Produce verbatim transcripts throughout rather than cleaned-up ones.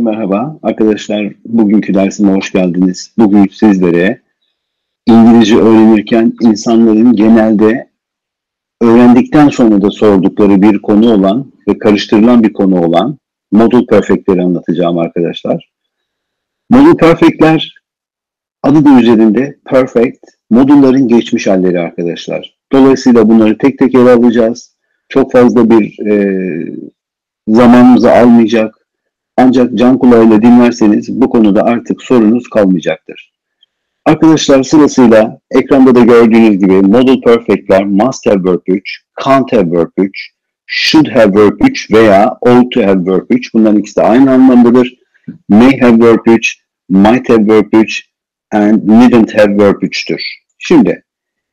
merhaba. Arkadaşlar bugünkü dersime hoş geldiniz. Bugün sizlere İngilizce öğrenirken insanların genelde öğrendikten sonra da sordukları bir konu olan ve karıştırılan bir konu olan Modal Perfect'leri anlatacağım arkadaşlar. Modal Perfect'ler adı da üzerinde perfect, modulların geçmiş halleri arkadaşlar. Dolayısıyla bunları tek tek ele alacağız. Çok fazla bir e, zamanımızı almayacak. Ancak can kulağıyla dinlerseniz bu konuda artık sorunuz kalmayacaktır. Arkadaşlar sırasıyla ekranda da gördüğünüz gibi Modal Perfect'ler must have verb üç, can't have verb üç, should have verb üç veya ought to have verb üç. Bunların ikisi de aynı anlamdadır. May have verb üç, might have verb üç and needn't have verb üç'tür. Şimdi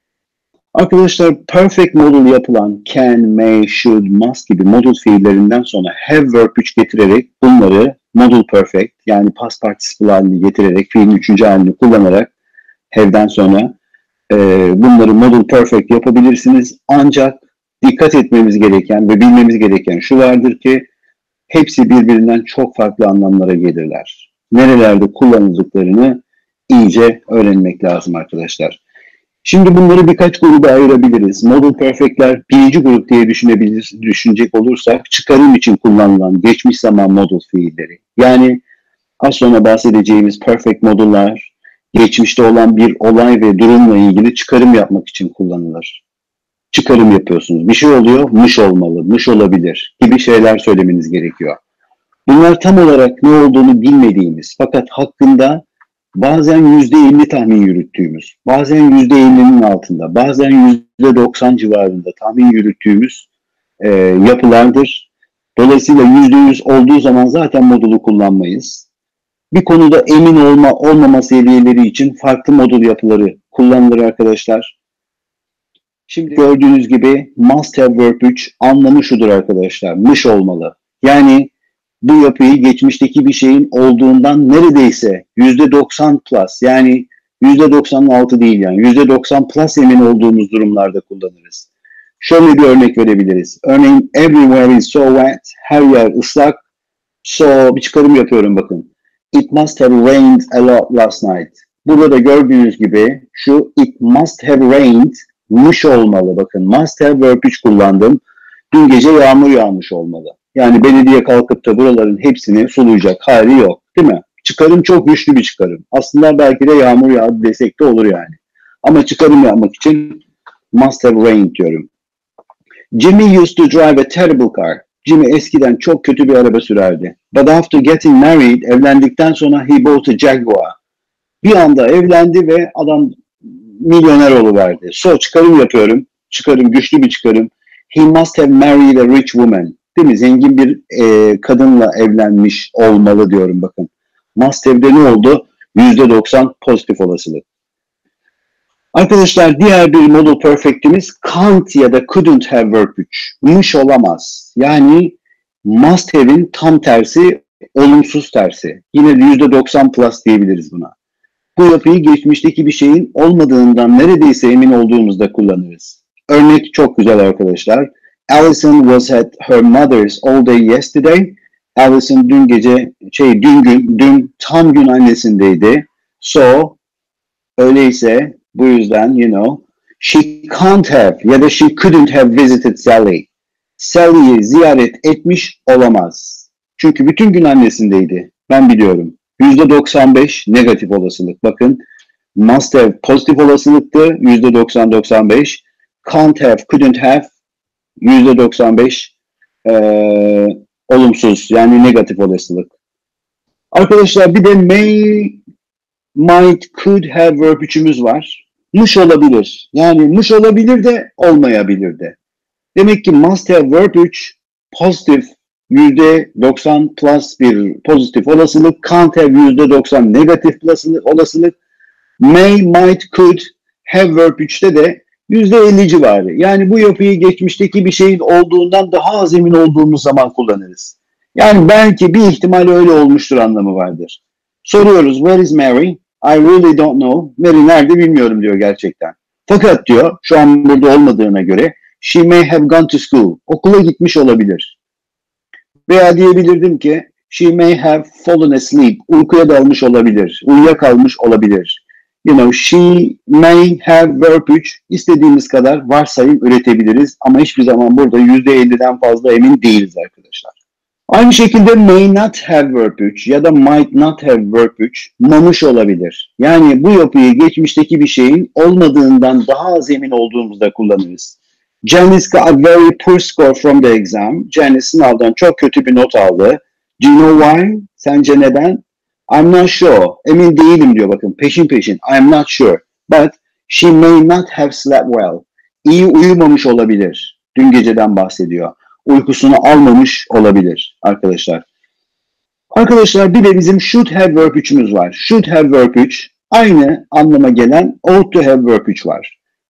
arkadaşlar perfect modal yapılan can, may, should, must gibi modal fiillerinden sonra have verb üç getirerek bunları modal perfect yani past participle halini getirerek fiilin üçüncü halini kullanarak have'den sonra e, bunları modal perfect yapabilirsiniz. Ancak dikkat etmemiz gereken ve bilmemiz gereken şu vardır ki hepsi birbirinden çok farklı anlamlara gelirler. Nerelerde kullanıldıklarını iyice öğrenmek lazım arkadaşlar. Şimdi bunları birkaç gruba ayırabiliriz. Modal Perfect'ler birinci grup diye düşünebilir, düşünecek olursak çıkarım için kullanılan geçmiş zaman modal fiilleri. Yani az sonra bahsedeceğimiz perfect modullar geçmişte olan bir olay ve durumla ilgili çıkarım yapmak için kullanılır. Çıkarım yapıyorsunuz. Bir şey oluyor, mış olmalı, mış olabilir gibi şeyler söylemeniz gerekiyor. Bunlar tam olarak ne olduğunu bilmediğimiz fakat hakkında bazen yüzde elli tahmin yürüttüğümüz, bazen yüzde ellinin altında, bazen yüzde doksan civarında tahmin yürüttüğümüz e, yapılardır. Dolayısıyla yüzde yüz olduğu zaman zaten modulu kullanmayız. Bir konuda emin olma olmama seviyeleri için farklı modul yapıları kullanılır arkadaşlar. Şimdi gördüğünüz gibi must have verb üç anlamı şudur arkadaşlar, mış olmalı. Yani bu yapıyı geçmişteki bir şeyin olduğundan neredeyse yüzde doksan plus yani yüzde doksan altı değil yani yüzde doksan plus emin olduğumuz durumlarda kullanırız. Şöyle bir örnek verebiliriz. Örneğin everywhere is so wet, her yer ıslak. So bir çıkarım yapıyorum bakın. It must have rained a lot last night. Burada da gördüğünüz gibi şu it must have rained mış olmalı bakın. Must have verb üç kullandım. Dün gece yağmur yağmış olmalı. Yani belediye kalkıp da buraların hepsini sulayacak hali yok. Değil mi? Çıkarım çok güçlü bir çıkarım. Aslında belki de yağmur yağdı desek de olur yani. Ama çıkarım yapmak için must have rained diyorum. Jimmy used to drive a terrible car. Jimmy eskiden çok kötü bir araba sürerdi. But after getting married, evlendikten sonra he bought a Jaguar. Bir anda evlendi ve adam milyoner oluverdi. So çıkarım yapıyorum. Çıkarım, güçlü bir çıkarım. He must have married a rich woman. Değil mi? Zengin bir e, kadınla evlenmiş olmalı diyorum bakın. Must have'de ne oldu? yüzde doksan pozitif olasılık. Arkadaşlar diğer bir modal perfect'imiz can't ya da couldn't have verb üç. Mış olamaz. Yani must have'in tam tersi, olumsuz tersi. Yine de yüzde doksan plus diyebiliriz buna. Bu yapıyı geçmişteki bir şeyin olmadığından neredeyse emin olduğumuzda kullanırız. Örnek çok güzel arkadaşlar. Alison was at her mother's all day yesterday. Alison dün gece, şey dün gün, dün tam gün annesindeydi. So, öyleyse bu yüzden, you know, she can't have ya da she couldn't have visited Sally. Sally'yi ziyaret etmiş olamaz. Çünkü bütün gün annesindeydi. Ben biliyorum. yüzde doksan beş negatif olasılık. Bakın, must have pozitif olasılıktı. yüzde doksan doksan beş. Can't have, couldn't have. yüzde doksan beş e, olumsuz yani negatif olasılık. Arkadaşlar bir de may, might, could have verb üçümüz var. Mış olabilir. Yani mış olabilir de olmayabilir de. Demek ki must have verb üç pozitif yüzde doksan plus bir pozitif olasılık. Can't have yüzde doksan negatif olasılık. May, might, could have verb üçte de yüzde elli civarı. Yani bu yapıyı geçmişteki bir şeyin olduğundan daha az emin olduğumuz zaman kullanırız. Yani belki bir ihtimal öyle olmuştur anlamı vardır. Soruyoruz, where is Mary? I really don't know. Mary nerede bilmiyorum diyor gerçekten. Fakat diyor, şu an burada olmadığına göre, she may have gone to school. Okula gitmiş olabilir. Veya diyebilirdim ki, She may have fallen asleep. Uykuya dalmış olabilir. Uyuyakalmış olabilir. You know, she may have verb üç. İstediğimiz kadar varsayım üretebiliriz. Ama hiçbir zaman burada yüzde elliden fazla emin değiliz arkadaşlar. Aynı şekilde may not have verb üç ya da might not have verb üç mamış olabilir. Yani bu yapıyı geçmişteki bir şeyin olmadığından daha az emin olduğumuzda kullanırız. Janice got a very poor score from the exam. Janice sınavdan çok kötü bir not aldı. Do you know why? Sence neden? I'm not sure. Emin değilim diyor bakın peşin peşin. I'm not sure. But she may not have slept well. İyi uyumamış olabilir. Dün geceden bahsediyor. Uykusunu almamış olabilir arkadaşlar. Arkadaşlar bir de bizim should have verb üçümüz var. Should have verb üç aynı anlama gelen ought to have verb üç var.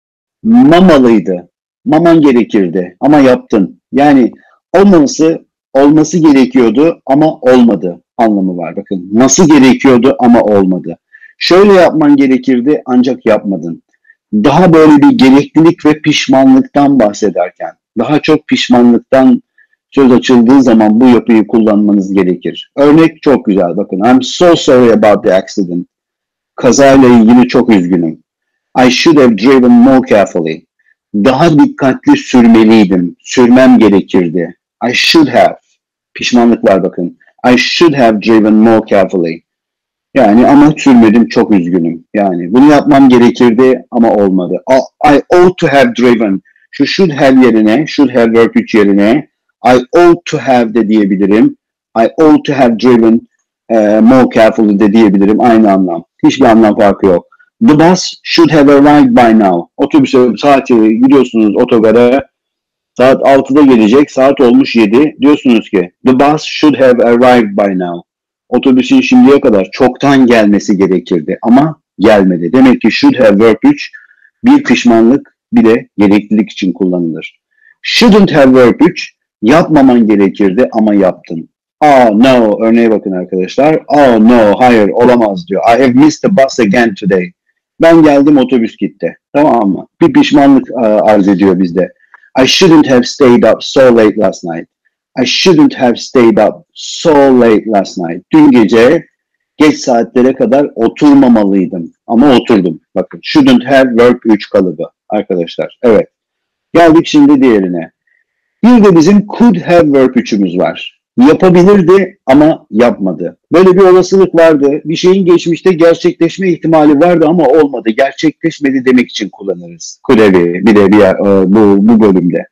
Mamalıydı. Maman gerekirdi ama yaptın. Yani olmaması olması gerekiyordu ama olmadı anlamı var. Bakın nasıl gerekiyordu ama olmadı. Şöyle yapman gerekirdi ancak yapmadın. Daha böyle bir gereklilik ve pişmanlıktan bahsederken, daha çok pişmanlıktan söz açıldığı zaman bu yapıyı kullanmanız gerekir. Örnek çok güzel bakın. I'm so sorry about the accident. Kazayla ilgili çok üzgünüm. I should have driven more carefully. Daha dikkatli sürmeliydim. Sürmem gerekirdi. I should have. Pişmanlık var bakın. I should have driven more carefully. Yani ama sürmedim, çok üzgünüm. Yani bunu yapmam gerekirdi ama olmadı. I ought to have driven. Şu should have yerine, should have verb üç yerine I ought to have de diyebilirim. I ought to have driven uh, more carefully de diyebilirim. Aynı anlam. Hiçbir anlam farkı yok. The bus should have arrived by now. Otobüse saati gidiyorsunuz otogara. Saat altıda gelecek. Saat olmuş yedi. Diyorsunuz ki the bus should have arrived by now. Otobüsün şimdiye kadar çoktan gelmesi gerekirdi ama gelmedi. Demek ki should have verb üç bir pişmanlık bir de gereklilik için kullanılır. Shouldn't have verb üç yapmaman gerekirdi ama yaptın. Oh no, örneğe bakın arkadaşlar. Oh no, hayır olamaz diyor. I have missed the bus again today. Ben geldim otobüs gitti. Tamam mı? Bir pişmanlık arz ediyor bizde. I shouldn't have stayed up so late last night. I shouldn't have stayed up so late last night. Dün gece geç saatlere kadar oturmamalıydım. Ama oturdum. Bakın shouldn't have verb üç kalıbı arkadaşlar. Evet. Geldik şimdi diğerine. Bir de bizim could have verb üçümüz var. Yapabilirdi ama yapmadı. Böyle bir olasılık vardı. Bir şeyin geçmişte gerçekleşme ihtimali vardı ama olmadı. Gerçekleşmedi demek için kullanırız. Could have'i bir de bir, bu, bu bölümde.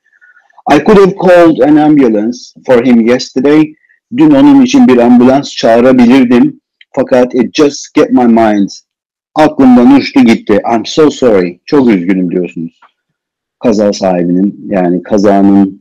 I could have called an ambulance for him yesterday. Dün onun için bir ambulans çağırabilirdim. Fakat it just get my mind. Aklımdan uçtu gitti. I'm so sorry. Çok üzgünüm diyorsunuz. Kaza sahibinin yani kazanın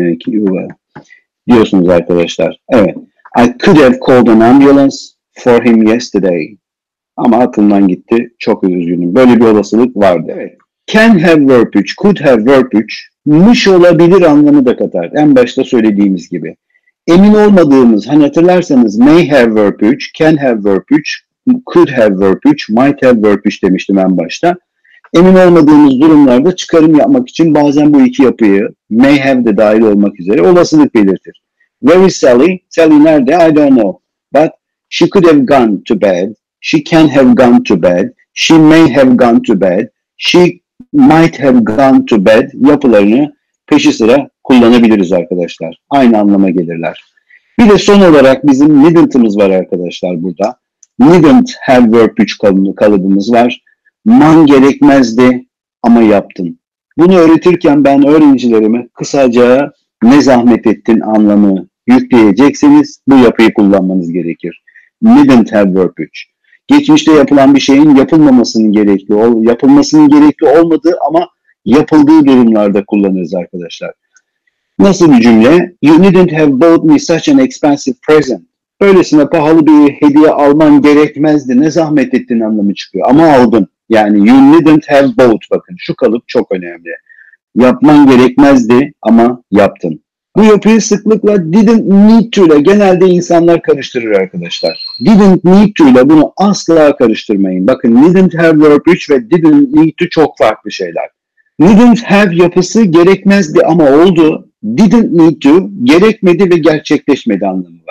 e, diyorsunuz arkadaşlar. Evet. I could have called an ambulance for him yesterday. Ama aklımdan gitti. Çok üzgünüm. Böyle bir olasılık vardı. Evet. Can have verb üç, could have verb üç, mış olabilir anlamı da katar. En başta söylediğimiz gibi. Emin olmadığımız, hani hatırlarsanız may have verb üç, can have verb üç, could have verb üç, might have verb üç demiştim en başta. Emin olmadığımız durumlarda çıkarım yapmak için bazen bu iki yapıyı may have de dahil olmak üzere olasılık belirtir. Where is Sally? Sally nerede? I don't know. But she could have gone to bed. She can have gone to bed. She may have gone to bed. She might have gone to bed yapılarını peşi sıra kullanabiliriz arkadaşlar. Aynı anlama gelirler. Bir de son olarak bizim needn't'ımız var arkadaşlar burada. Needn't have verb üç kalıbımız var. Man gerekmezdi ama yaptın. Bunu öğretirken ben öğrencilerime kısaca ne zahmet ettin anlamı yükleyecekseniz bu yapıyı kullanmanız gerekir. Needn't have verb üç. Geçmişte yapılan bir şeyin yapılmamasının gerekli, yapılmasının gerekli olmadığı ama yapıldığı durumlarda kullanırız arkadaşlar. Nasıl bir cümle? You needn't have bought me such an expensive present. Böylesine pahalı bir hediye alman gerekmezdi. Ne zahmet ettin anlamı çıkıyor. Ama aldın. Yani you needn't have bought. Bakın şu kalıp çok önemli. Yapman gerekmezdi ama yaptın. Bu yapıyı sıklıkla didn't need to ile genelde insanlar karıştırır arkadaşlar. Didn't need to ile bunu asla karıştırmayın. Bakın needn't have verb üç ve didn't need to çok farklı şeyler. Needn't have yapısı gerekmezdi ama oldu. Didn't need to gerekmedi ve gerçekleşmedi anlamı var.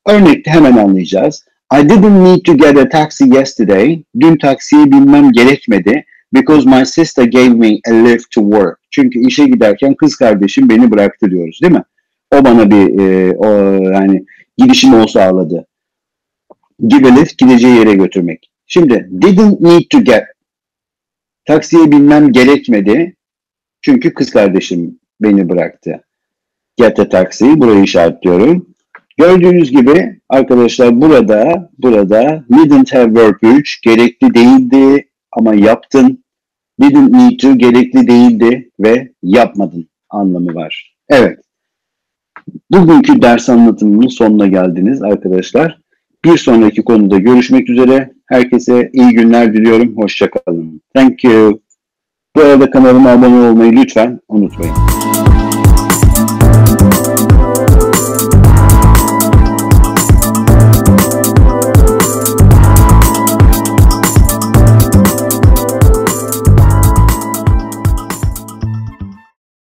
Örnekte hemen anlayacağız. I didn't need to get a taxi yesterday. Dün taksiye binmem gerekmedi. Because my sister gave me a lift to work. Çünkü işe giderken kız kardeşim beni bıraktı diyoruz, değil mi? O bana bir e, o, yani gidişimi o sağladı. Give a lift, gideceği yere götürmek. Şimdi didn't need to get. Taksiye binmem gerekmedi. Çünkü kız kardeşim beni bıraktı. Get a taxi, burayı işaretliyorum. Gördüğünüz gibi arkadaşlar burada burada didn't have verb üç gerekli değildi ama yaptın. Didn't need to gerekli değildi ve yapmadın anlamı var. Evet. Bugünkü ders anlatımının sonuna geldiniz arkadaşlar. Bir sonraki konuda görüşmek üzere. Herkese iyi günler diliyorum. Hoşça kalın. Thank you. Bu arada kanalıma abone olmayı lütfen unutmayın.